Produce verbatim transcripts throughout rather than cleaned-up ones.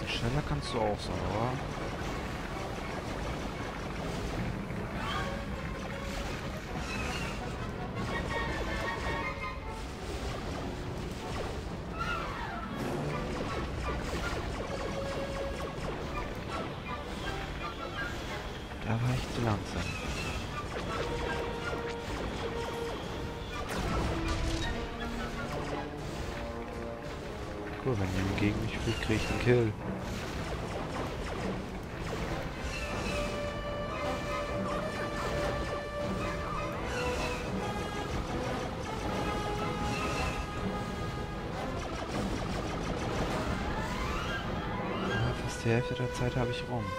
Schneller kannst du auch sein, oder? Da war ich zu langsam. Cool, wenn jemand gegen mich fliegt, krieg ich einen Kill. Ja, fast die Hälfte der Zeit habe ich rum.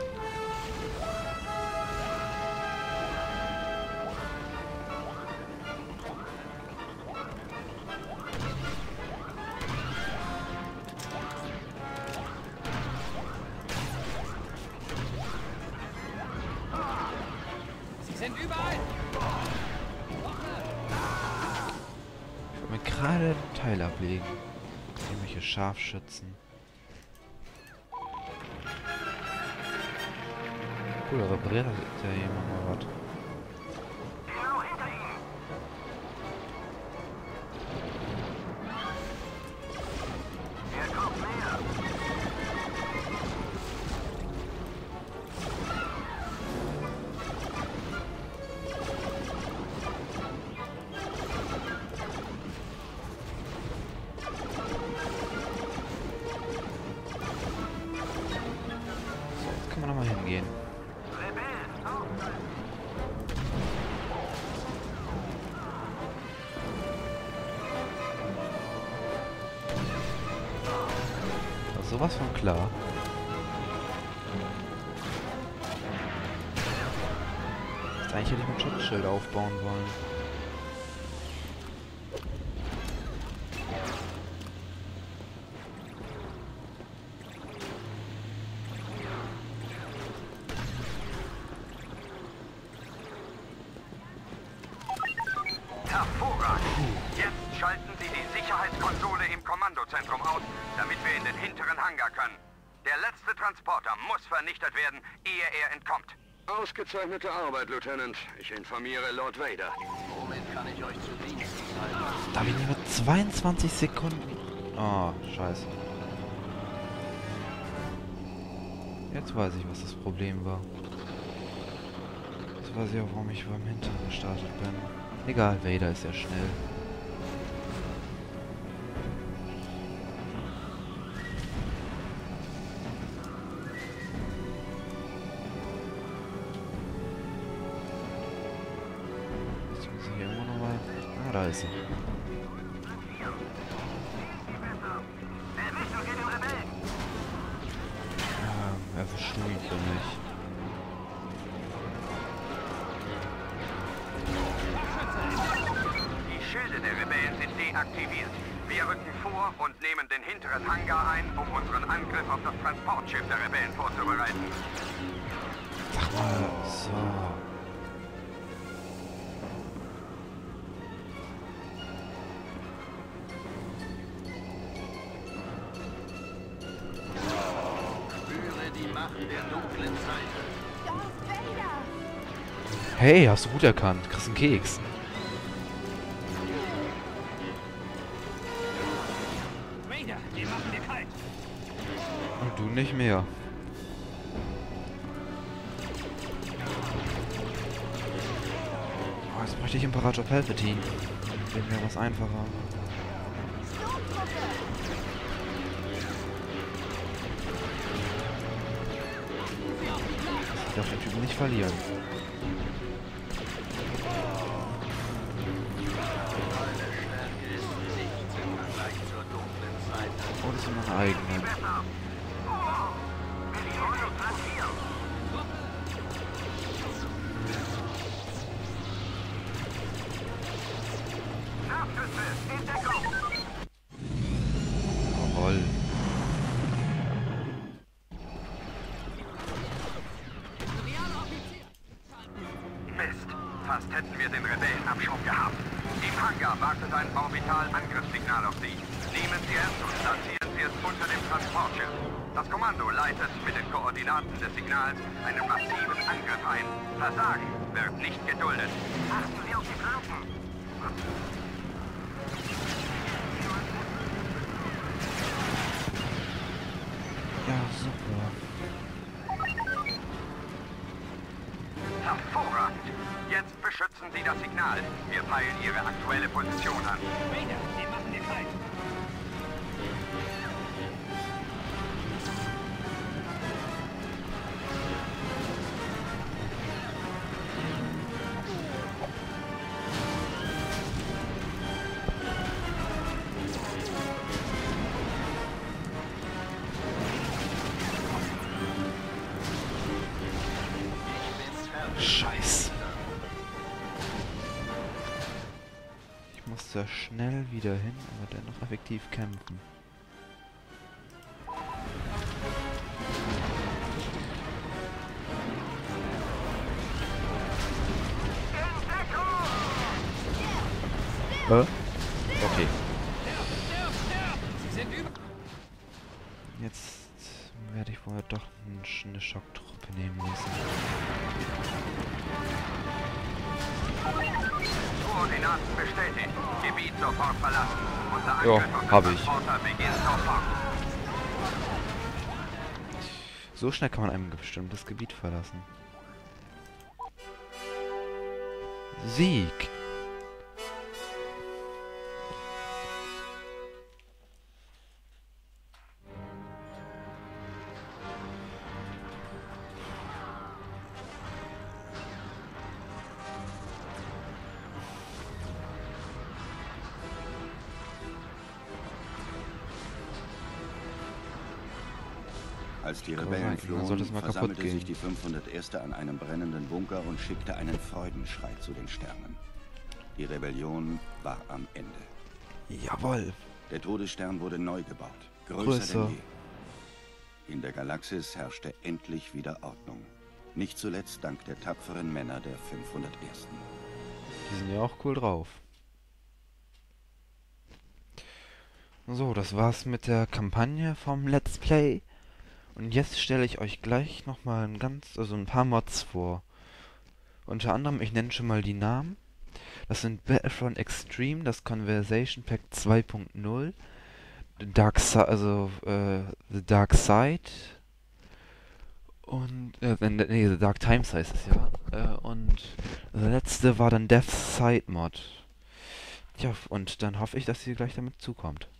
Sind überall! Ich wollte mir gerade ein Teil ablegen. Irgendwelche Scharfschützen. Cool, da repariert ja jemand mal was. Kann man noch mal hingehen. Das ist sowas von klar. Jetzt eigentlich hätte ich mein Schutzschild aufbauen wollen. Hervorragend. Jetzt schalten Sie die Sicherheitskonsole im Kommandozentrum aus, damit wir in den hinteren Hangar können. Der letzte Transporter muss vernichtet werden, ehe er entkommt. Ausgezeichnete Arbeit, Lieutenant. Ich informiere Lord Vader. Womit kann ich euch zu Diensten sein? Da bin ich nur zweiundzwanzig Sekunden. Oh, scheiße. Jetzt weiß ich, was das Problem war. Jetzt weiß ich auch, warum ich beim Hintern gestartet bin. Egal, Vader ist ja schnell. Jetzt muss ich hier irgendwo nochmal... Ah, da ist er. Ja, er verschwunden für mich. Die Schilde der Rebellen sind deaktiviert. Wir rücken vor und nehmen den hinteren Hangar ein, um unseren Angriff auf das Transportschiff der Rebellen vorzubereiten. Sag mal, so. Spüre die Macht der dunklen Seite. Darth Vader! Hey, hast du gut erkannt. Kriegst einen Keks. Vader, die machen dir kalt. Und du nicht mehr. Oh, jetzt bräuchte ich Imperator Palpatine. Wäre mir was einfacher. Ich darf den Typen nicht verlieren. Oh, das sind meine eigenen. Jawohl. Mist, fast hätten wir den Rebellenabschub gehabt. Die Hangar wartet ein Orbital-Angriffssignal auf Sie. Nehmen Sie es und platzieren Sie es unter dem Transportschiff. Das Kommando leitet mit den Koordinaten des Signals einen massiven Angriff ein. Versagen wird nicht geduldet. Achten Sie auf die Flanken. Ja, super. Hervorragend. Jetzt beschützen Sie das Signal. Wir peilen Ihre aktuelle Position an. Vader, Sie machen den Halt. Scheiße. Ich muss da schnell wieder hin, aber dennoch effektiv kämpfen. Äh? Okay. Sie sind über... Jetzt werde ich wohl doch eine Schocktruppe nehmen müssen. Koordinaten bestätigt. Gebiet sofort verlassen. Unser Ja, Angriff auf den hab ich. Transporter beginnt sofort. So schnell kann man ein bestimmtes Gebiet verlassen. Sieg! Als die Komm, Rebellen dann flohen, sollte es mal kaputt versammelte gehen. sich die fünfhunderterste an einem brennenden Bunker und schickte einen Freudenschrei zu den Sternen. Die Rebellion war am Ende. Jawohl! Der Todesstern wurde neu gebaut, größer, Größer. denn je. In der Galaxis herrschte endlich wieder Ordnung. Nicht zuletzt dank der tapferen Männer der fünfhundertersten Die sind ja auch cool drauf. So, das war's mit der Kampagne vom Let's Play. Und jetzt stelle ich euch gleich nochmal ein ganz, also ein paar Mods vor. Unter anderem, ich nenne schon mal die Namen. Das sind Battlefront Extreme, das Conversation Pack zwei Punkt null, The Dark Side, also äh, The Dark Side und äh, nee, The Dark Times heißt es ja. Äh, und der letzte war dann Death Side Mod. Tja, und dann hoffe ich, dass ihr gleich damit zukommt.